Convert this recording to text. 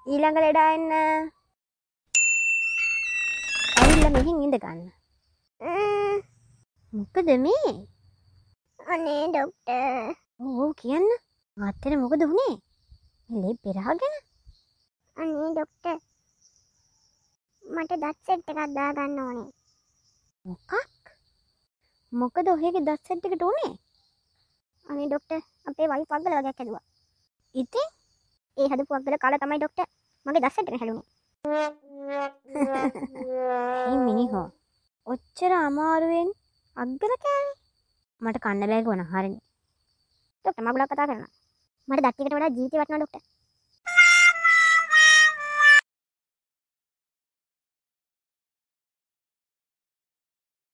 ඊළඟ ලෙඩා එන්න. ඇවිල්ලා මෙහෙන් ඉඳ ගන්න. මොකද මේ? අනේ ડોක්ටර්. ඔව් කියන්න. ආත්තර මොකද වුනේ? ලේ පෙරහගෙන. අනේ ડોක්ටර්. මට දත් සෙට් එකක් දාගන්න ඕනේ. මොකක්? මොකද ඔයගේ දත් සෙට් එකට උනේ? අනේ ડોක්ටර් අපේ වයිෆ් වග්ගල වගේක් හැදුවා. ඉතින් ඒ හදපු වග්ගල කාලා තමයි ડોක්ටර් මගේ දත් සෙට් එක හැදුනේ. මේ මිනිහෝ ඔච්චර අමාරුවෙන් අග්ගල කෑවේ. මට කන්න බෑ ගොන හරිනේ. ડોක්ටර් මම ගොඩක් කතා කරනවා. මට දත් එකට වඩා ජීවිතේ වටිනවා ડોක්ටර්.